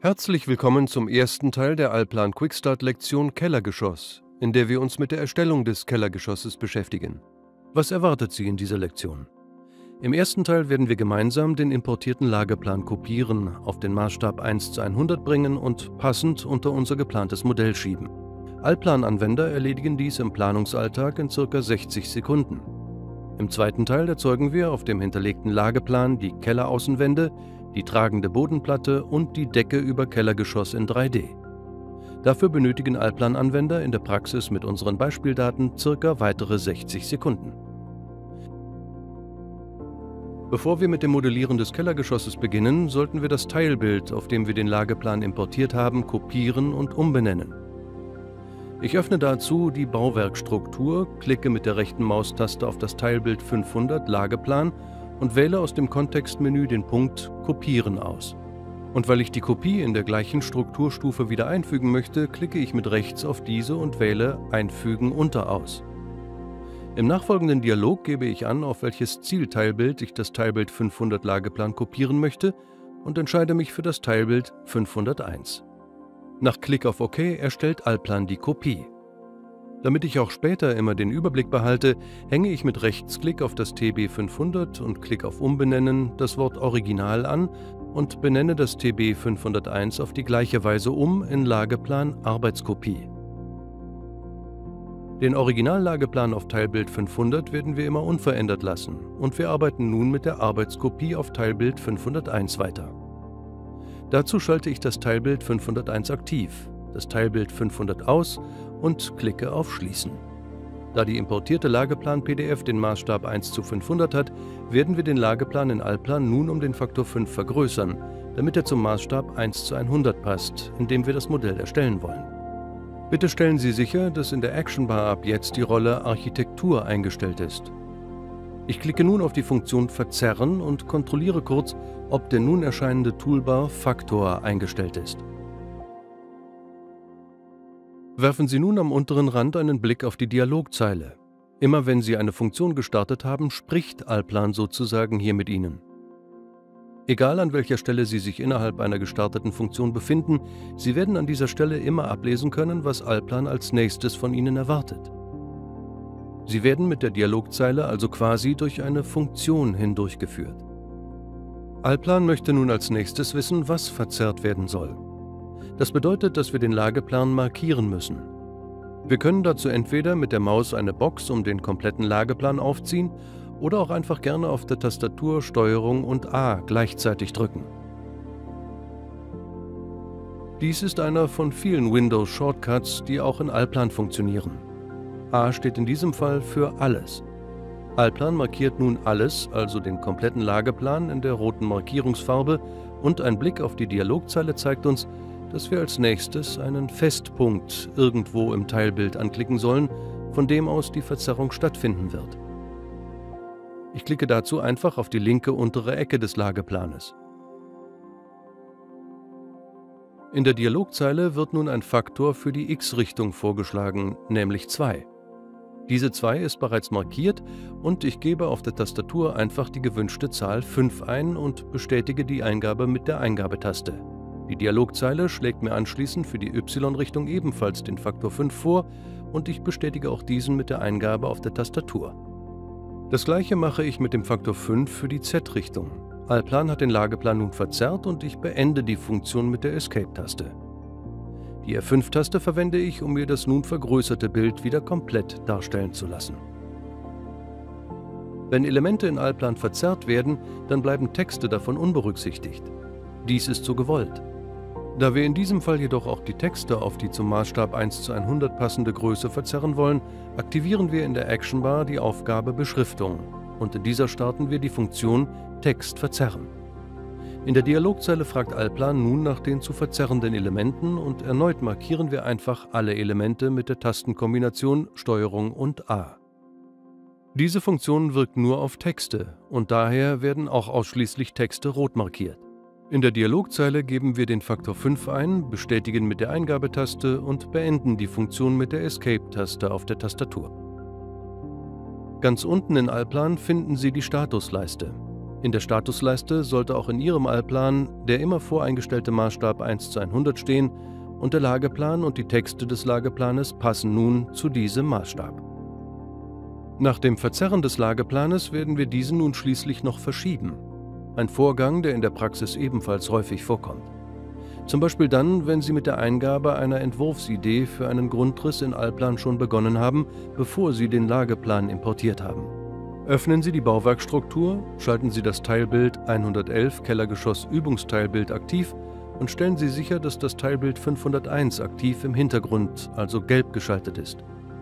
Herzlich willkommen zum ersten Teil der Allplan Quickstart-Lektion Kellergeschoss, in der wir uns mit der Erstellung des Kellergeschosses beschäftigen. Was erwartet Sie in dieser Lektion? Im ersten Teil werden wir gemeinsam den importierten Lageplan kopieren, auf den Maßstab 1:100 bringen und passend unter unser geplantes Modell schieben. Allplan-Anwender erledigen dies im Planungsalltag in ca. 60 Sekunden. Im zweiten Teil erzeugen wir auf dem hinterlegten Lageplan die Kelleraußenwände, die tragende Bodenplatte und die Decke über Kellergeschoss in 3D. Dafür benötigen Allplan-Anwender in der Praxis mit unseren Beispieldaten ca. weitere 60 Sekunden. Bevor wir mit dem Modellieren des Kellergeschosses beginnen, sollten wir das Teilbild, auf dem wir den Lageplan importiert haben, kopieren und umbenennen. Ich öffne dazu die Bauwerkstruktur, klicke mit der rechten Maustaste auf das Teilbild 500 Lageplan und wähle aus dem Kontextmenü den Punkt Kopieren aus. Und weil ich die Kopie in der gleichen Strukturstufe wieder einfügen möchte, klicke ich mit rechts auf diese und wähle Einfügen unter aus. Im nachfolgenden Dialog gebe ich an, auf welches Zielteilbild ich das Teilbild 500 Lageplan kopieren möchte und entscheide mich für das Teilbild 501. Nach Klick auf OK erstellt Allplan die Kopie. Damit ich auch später immer den Überblick behalte, hänge ich mit Rechtsklick auf das TB 500 und Klick auf Umbenennen das Wort Original an und benenne das TB 501 auf die gleiche Weise um in Lageplan Arbeitskopie. Den Originallageplan auf Teilbild 500 werden wir immer unverändert lassen und wir arbeiten nun mit der Arbeitskopie auf Teilbild 501 weiter. Dazu schalte ich das Teilbild 501 aktiv, das Teilbild 500 aus und klicke auf Schließen. Da die importierte Lageplan-PDF den Maßstab 1:500 hat, werden wir den Lageplan in Allplan nun um den Faktor 5 vergrößern, damit er zum Maßstab 1:100 passt, indem wir das Modell erstellen wollen. Bitte stellen Sie sicher, dass in der Actionbar ab jetzt die Rolle Architektur eingestellt ist. Ich klicke nun auf die Funktion Verzerren und kontrolliere kurz, ob der nun erscheinende Toolbar Faktor eingestellt ist. Werfen Sie nun am unteren Rand einen Blick auf die Dialogzeile. Immer wenn Sie eine Funktion gestartet haben, spricht Allplan sozusagen hier mit Ihnen. Egal an welcher Stelle Sie sich innerhalb einer gestarteten Funktion befinden, Sie werden an dieser Stelle immer ablesen können, was Allplan als nächstes von Ihnen erwartet. Sie werden mit der Dialogzeile also quasi durch eine Funktion hindurchgeführt. Allplan möchte nun als nächstes wissen, was verzerrt werden soll. Das bedeutet, dass wir den Lageplan markieren müssen. Wir können dazu entweder mit der Maus eine Box um den kompletten Lageplan aufziehen oder auch einfach gerne auf der Tastatur Steuerung und A gleichzeitig drücken. Dies ist einer von vielen Windows-Shortcuts, die auch in Allplan funktionieren. A steht in diesem Fall für Alles. Allplan markiert nun alles, also den kompletten Lageplan in der roten Markierungsfarbe und ein Blick auf die Dialogzeile zeigt uns, dass wir als nächstes einen Festpunkt irgendwo im Teilbild anklicken sollen, von dem aus die Verzerrung stattfinden wird. Ich klicke dazu einfach auf die linke untere Ecke des Lageplanes. In der Dialogzeile wird nun ein Faktor für die X-Richtung vorgeschlagen, nämlich 2. Diese 2 ist bereits markiert und ich gebe auf der Tastatur einfach die gewünschte Zahl 5 ein und bestätige die Eingabe mit der Eingabetaste. Die Dialogzeile schlägt mir anschließend für die Y-Richtung ebenfalls den Faktor 5 vor und ich bestätige auch diesen mit der Eingabe auf der Tastatur. Das gleiche mache ich mit dem Faktor 5 für die Z-Richtung. Allplan hat den Lageplan nun verzerrt und ich beende die Funktion mit der Escape-Taste. Die F5-Taste verwende ich, um mir das nun vergrößerte Bild wieder komplett darstellen zu lassen. Wenn Elemente in Allplan verzerrt werden, dann bleiben Texte davon unberücksichtigt. Dies ist so gewollt. Da wir in diesem Fall jedoch auch die Texte auf die zum Maßstab 1:100 passende Größe verzerren wollen, aktivieren wir in der Actionbar die Aufgabe Beschriftung und in dieser starten wir die Funktion Text verzerren. In der Dialogzeile fragt Allplan nun nach den zu verzerrenden Elementen und erneut markieren wir einfach alle Elemente mit der Tastenkombination Steuerung und A. Diese Funktion wirkt nur auf Texte und daher werden auch ausschließlich Texte rot markiert. In der Dialogzeile geben wir den Faktor 5 ein, bestätigen mit der Eingabetaste und beenden die Funktion mit der Escape-Taste auf der Tastatur. Ganz unten in Allplan finden Sie die Statusleiste. In der Statusleiste sollte auch in Ihrem Allplan der immer voreingestellte Maßstab 1:100 stehen und der Lageplan und die Texte des Lageplanes passen nun zu diesem Maßstab. Nach dem Verzerren des Lageplanes werden wir diesen nun schließlich noch verschieben. Ein Vorgang, der in der Praxis ebenfalls häufig vorkommt. Zum Beispiel dann, wenn Sie mit der Eingabe einer Entwurfsidee für einen Grundriss in Allplan schon begonnen haben, bevor Sie den Lageplan importiert haben. Öffnen Sie die Bauwerkstruktur, schalten Sie das Teilbild 111 Kellergeschoss Übungsteilbild aktiv und stellen Sie sicher, dass das Teilbild 501 aktiv im Hintergrund, also gelb geschaltet ist.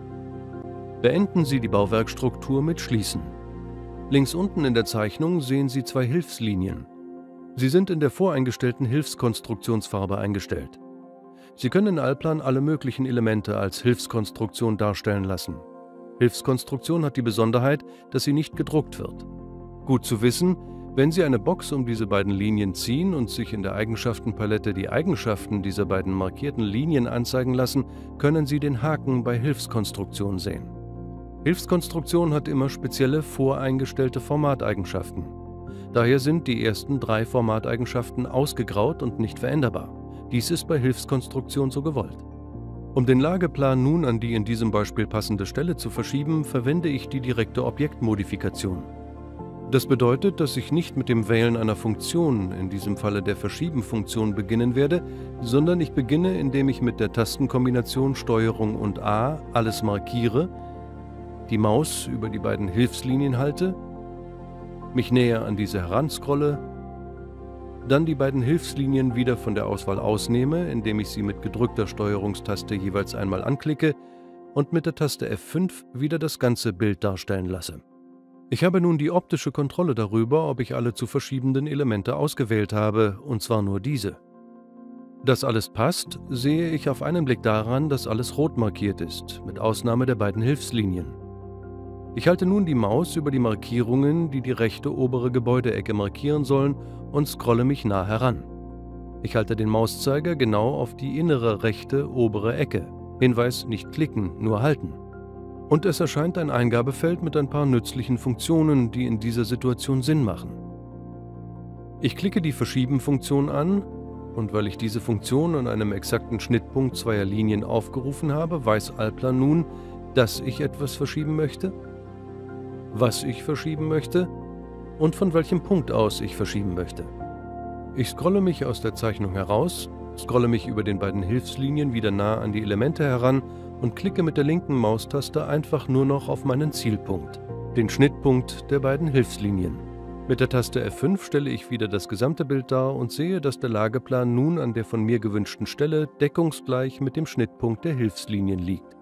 Beenden Sie die Bauwerkstruktur mit Schließen. Links unten in der Zeichnung sehen Sie zwei Hilfslinien. Sie sind in der voreingestellten Hilfskonstruktionsfarbe eingestellt. Sie können in Allplan alle möglichen Elemente als Hilfskonstruktion darstellen lassen. Hilfskonstruktion hat die Besonderheit, dass sie nicht gedruckt wird. Gut zu wissen, wenn Sie eine Box um diese beiden Linien ziehen und sich in der Eigenschaftenpalette die Eigenschaften dieser beiden markierten Linien anzeigen lassen, können Sie den Haken bei Hilfskonstruktion sehen. Hilfskonstruktion hat immer spezielle voreingestellte Formateigenschaften. Daher sind die ersten 3 Formateigenschaften ausgegraut und nicht veränderbar. Dies ist bei Hilfskonstruktion so gewollt. Um den Lageplan nun an die in diesem Beispiel passende Stelle zu verschieben, verwende ich die direkte Objektmodifikation. Das bedeutet, dass ich nicht mit dem Wählen einer Funktion, in diesem Falle der Verschieben-Funktion, beginnen werde, sondern ich beginne, indem ich mit der Tastenkombination STRG und A alles markiere, die Maus über die beiden Hilfslinien halte, mich näher an diese heranscrolle, dann die beiden Hilfslinien wieder von der Auswahl ausnehme, indem ich sie mit gedrückter Steuerungstaste jeweils einmal anklicke und mit der Taste F5 wieder das ganze Bild darstellen lasse. Ich habe nun die optische Kontrolle darüber, ob ich alle zu verschiebenden Elemente ausgewählt habe, und zwar nur diese. Dass alles passt, sehe ich auf einen Blick daran, dass alles rot markiert ist, mit Ausnahme der beiden Hilfslinien. Ich halte nun die Maus über die Markierungen, die die rechte obere Gebäudeecke markieren sollen, und scrolle mich nah heran. Ich halte den Mauszeiger genau auf die innere rechte obere Ecke. Hinweis: nicht klicken, nur halten. Und es erscheint ein Eingabefeld mit ein paar nützlichen Funktionen, die in dieser Situation Sinn machen. Ich klicke die Verschieben-Funktion an, und weil ich diese Funktion an einem exakten Schnittpunkt zweier Linien aufgerufen habe, weiß Allplan nun, dass ich etwas verschieben möchte, was ich verschieben möchte und von welchem Punkt aus ich verschieben möchte. Ich scrolle mich aus der Zeichnung heraus, scrolle mich über den beiden Hilfslinien wieder nah an die Elemente heran und klicke mit der linken Maustaste einfach nur noch auf meinen Zielpunkt, den Schnittpunkt der beiden Hilfslinien. Mit der Taste F5 stelle ich wieder das gesamte Bild dar und sehe, dass der Lageplan nun an der von mir gewünschten Stelle deckungsgleich mit dem Schnittpunkt der Hilfslinien liegt.